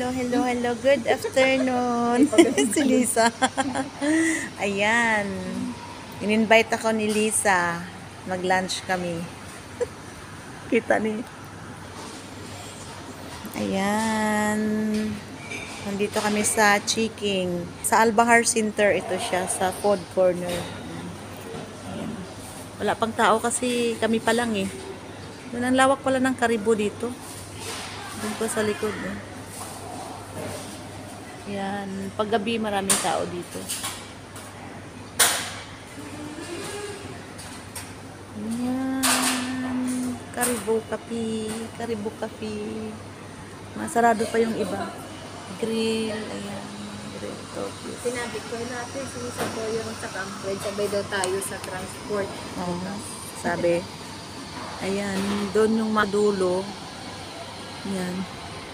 hello. Good afternoon. Si Lisa. Ayan. In-invite ako ni Lisa. Mag-lunch kami. Kita ni. Ayan. Nandito kami sa Chiking. Sa Albahar Center ito siya. Sa food corner. Ayan. Wala pang tao kasi kami pa lang eh. Ang lawak pala ng Karibo dito. Doon po sa likod. Yan. Paggabi maraming tao dito. Yan. Karibo Cafe. Masarado pa yung iba. Grill. Ayan. Grill coffee. Sinabi ko natin, sinisabaw yung sa Camfred, sabay daw tayo sa transport. Sabi. Ayan. Doon yung madulo. Yan.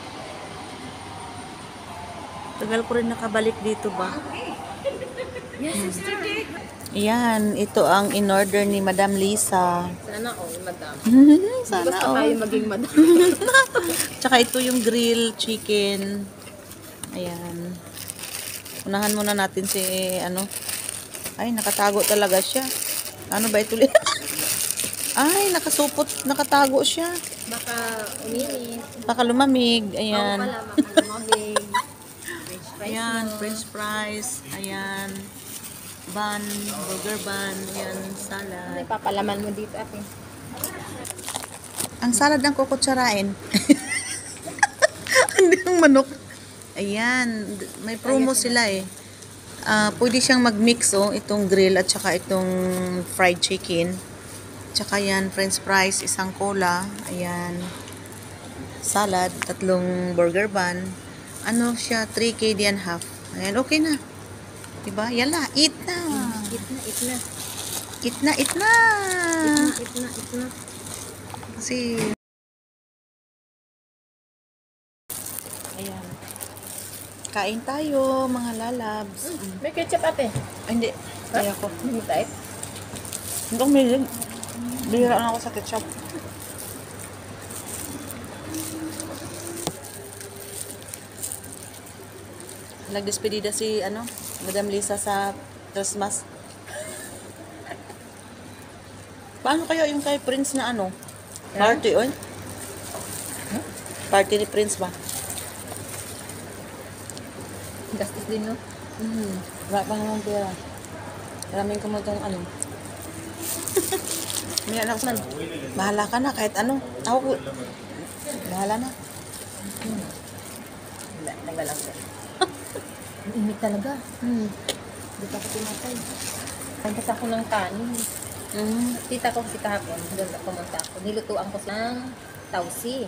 Tagal ko rin nakabalik dito ba? Yes, Sister Dick. Ayan, ito ang in-order ni Madam Lisa. Sana all, madam. Sana Basta all. tayo maging madam. Tsaka ito yung grill chicken. Ayan. Unahan muna natin si ano. Ay, nakatago talaga siya. Ano ba ito? Ay, nakatago siya. Baka uminit. Baka lumamig. Ayan. Ako pala, baka lumamig. Ayan, french fries. Ayan. Bun, burger bun. Ayan, Ano salad. ipapalaman mo dito, ate? Ang salad ang kukutsarain. Hindi yung manok. Ayan, may promo sila eh. Pwede siyang mag-mix itong grill at saka itong fried chicken. Tsaka yan, french fries, isang cola. Ayan. Salad, 3 burger bun. Ano siya, 3 KD and half. Ayan, okay na. Diba? Yala, eat na. Eat na. Eat na. Eat na. Kasi, ayan. Kain tayo, mga lalabs. May ketchup, ate. Ay, hindi. Kaya ko. Hindi tayo. Hindi ko milig. Bihira na ako sa ketchup. Nagdespedida si, Madam Lisa sa Christmas. Paano kaya yung kay Prince na Party, oy? Party ni Prince ba? Gastos din, no? Wala pa naman pera. Maraming kumutong May anak man. Bahala ka na kahit ano. Ako, bahala na. Wala, nagalang ko. Ang init talaga. Hindi pa ako tumatay. Puntas ako ng kanin. Tita ko kasi kahapon, doon pumunta ako. Nilutuan ko ng tausi.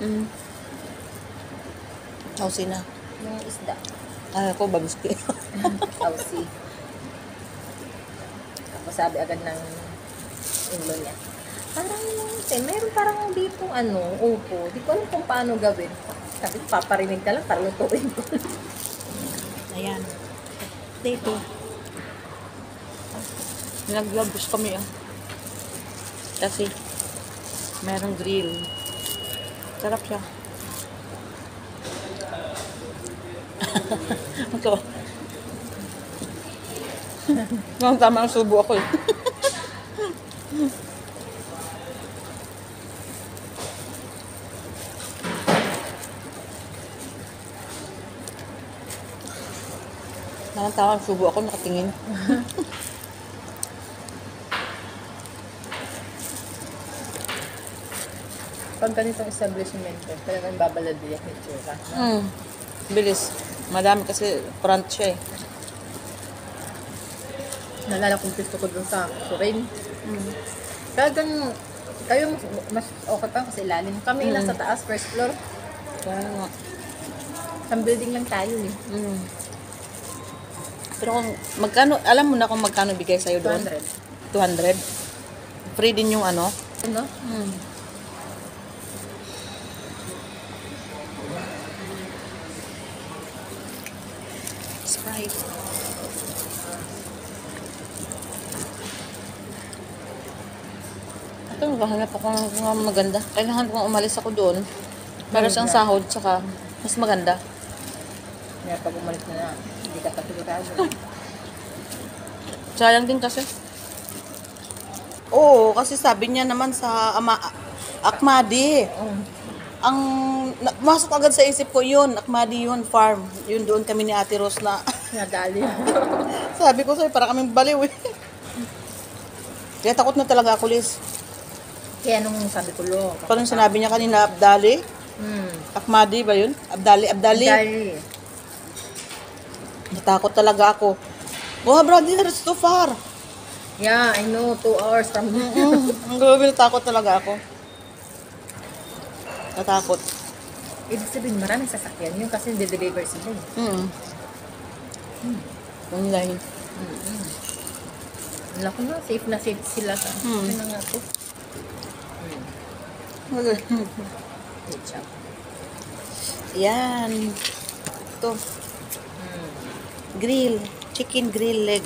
Chowsi na. Yung isda. Ay, ako, babiski. Tausi. Tapos sabi agad ng inlo niya. Parang, meron parang dito, upo. Di ko alam kung paano gawin. Sabi, paparinig ka lang, para lutuin ko. Ayan. Dito. Nag-globus kami Kasi, merong grill. Sarap siya. Ito. Tama ang subo ako eh. Tama ang subo ako, nakatingin. Pag ganitong establishment, talagang babaladiyak ni Chura. Bilis. Madami kasi front siya eh. Nalala kong gusto ko dun sa Surin. Talagang, kayo mas okay pa kasi ilalim. Kami nasa taas, first floor. Kaya nga. Isang building lang tayo eh. Pero kung magkano, alam mo na kung magkano bigay sa'yo doon? 200. Free din yung Ano? Sprite. Ito, maghahanap ako ng maganda. Kailangan kong umalis ako doon. Para siyang sahod, tsaka mas maganda. Kaya pag umalis na, hindi ka pa sigurado. Sayang din kasi. Oo, kasi sabi niya naman sa Akmadi. Ang masok agad sa isip ko yun, Akmadi yun, farm. Yun doon kami ni Ate Rose na Nadali. sabi ko sa'yo, para kaming baliw eh. Kaya takot na talaga ako, Liz. Kaya nung sabi ko, lo. Parang sinabi niya kanina, Abdali. Akmadi ba yun? Abdali. Dali. Natakot talaga ako. Oh, brother, it's too far. Yeah, I know. 2 hours from here. Ang grabe, natakot talaga ako. Natakot. Ibig sabihin, maraming sasakyan yun kasi nade-deliver sila eh. Online. Wala ko na, safe na safe sila sa ano na nga to. Good job. Yan. Ito. Grill. Chicken grill legs.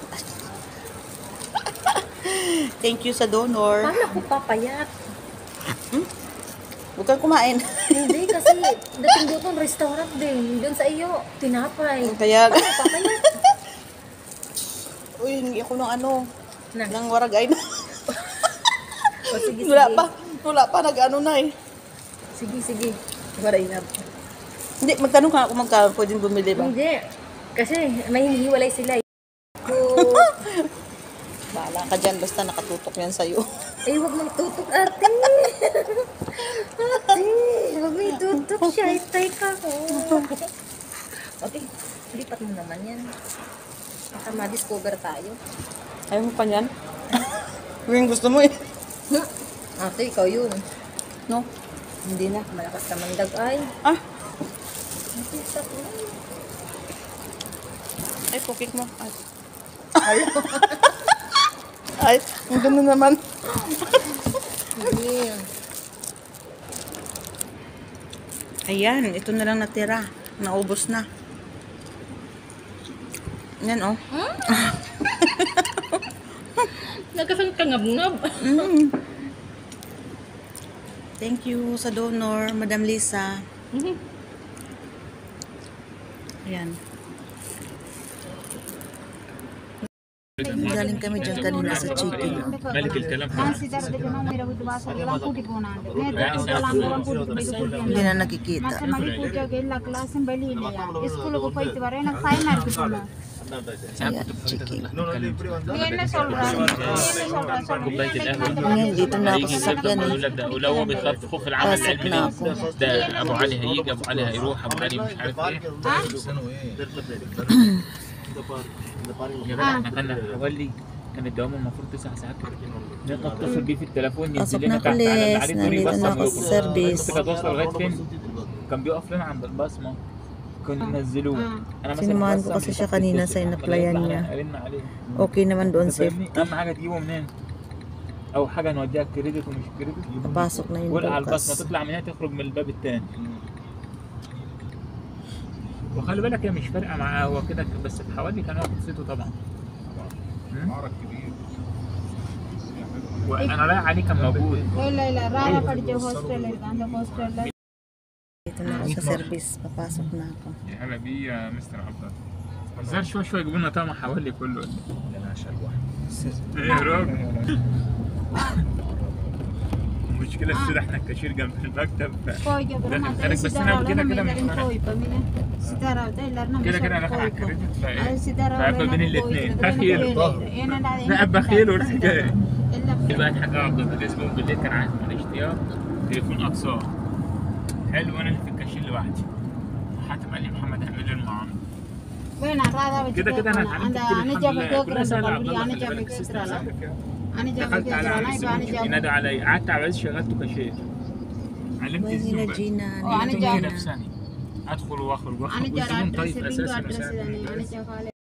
Thank you sa donor. Paano ako papayat? Huwag kang kumain. Hindi kasi dating doon restaurant din. Doon sa iyo, tinapay. Kaya, Paano papayat? uy, hindi ako ng ano, Na. ng waragay na. O sige, sige. Wala pa, nag-ano na eh. Sige. Waray na. Hindi, magtanong ka kung magkano pwedeng bumili ba? Hindi. Kasi may hinihiwalay sila. Bahala ka dyan, basta nakatutok yan sa'yo. Ay, huwag mong tutok, ate. Ate, huwag mong tutok siya. Itay ka ko. Ate, lipat mo naman yan. Baka ma-discover tayo. Ayaw mo pa yan? Yung gusto mo eh. Ate, ikaw yun. No? Hindi na. Malakas ka mandag ay. Ah, Ate, stop na. ay, pupik mo. Ay, ang ganda naman. Hindi. Ayan, ito na lang natira. Naubos na. Yan, oh. Nagkasang kangab-ngab. Thank you sa donor, Madam Lisa. Ayan. Galing kami dyan kanina sa chicken. ملك الكلام Hindi na nakikita. Ayan, chicken. كوبايه القهوه Ngayon, dito na ako sa sakyan eh. يقول لك ده ولو هو بيخاف خوف العمل Pasok العلمي na ako. ده ابو علي هيجي ابو علي هيروح ابو علي مش عارف ايه يا جدع احنا كنا حوالي كان الدوام المفروض 9 ساعات نتصل بيه في التليفون Pasok ينزل لنا na تحت على ulit. العريض Nandito na ako sa service. كنت هتوصل لغايه فين كان بيقف لنا عند البصمه كنا ننزلوه انا مثلا Sinamahan ko kasi siya kanina sa inaplayan niya. قلنا عليه Okay naman doon, فاهمني؟ safety. اهم حاجه تجيبه منين او حاجه نوديها كريدت ومش كريدت Napasok na yung ولا على البصمه bukas. تطلع من هنا تخرج من الباب التاني وخلي بالك هي مش فارقه معاه هو كده بس حوالي كان واخد صيته طبعا وانا رايح عليه كان موجود Dito na ako sa service. Papasok na ako. يا هلا بيه يا مستر عبد الله زار شوي شوي يجيبوا لنا طعم حوالي كله انا عشان ايه يا راجل المشكله السيد احنا الكاشير جنب المكتب بس انا كده كده مش كده كده داخل على الكريدت فهيبقى بين الاثنين بخيل لا بخيل والحكايه بقى حاجه عبد الاسم بالليل كان عايز من اشتياق تليفون اقصاه حلو وانا اللي في الكاشير لوحدي حاتم قال لي محمد اعمل لي المعامله كده كده انا اتعلمت كتير الحمد لله كلها سهله عبد الله خلي بالك السيستم سهل فيها دخلت على الزبون ينادى علي قعدت على العز شغلته كاشير علمت Buhay الزبون nila بقى Gina. علمته Gina. كده في ثانيه ادخل واخرج والزبون طيب اساسا وسهل